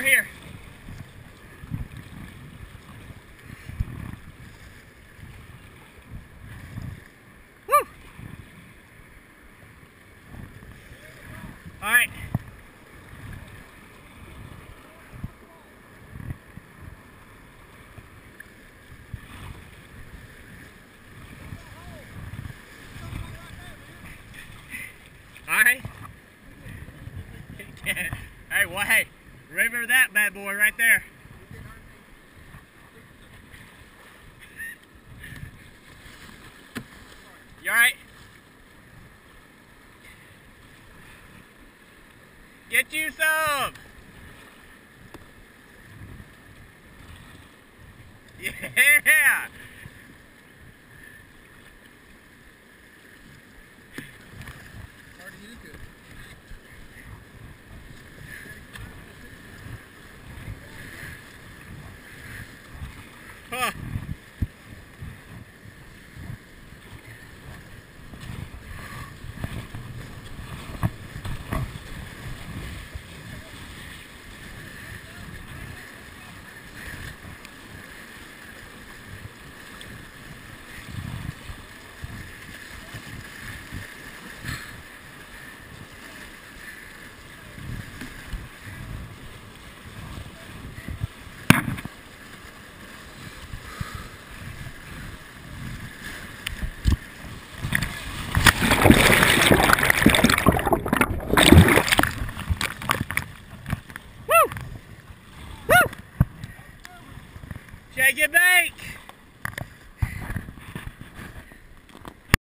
over here. Woo! All right. All right. Hey, well, hey, remember that bad boy right there. You all right? Get you some. Yeah. Huh. Shake it, bake!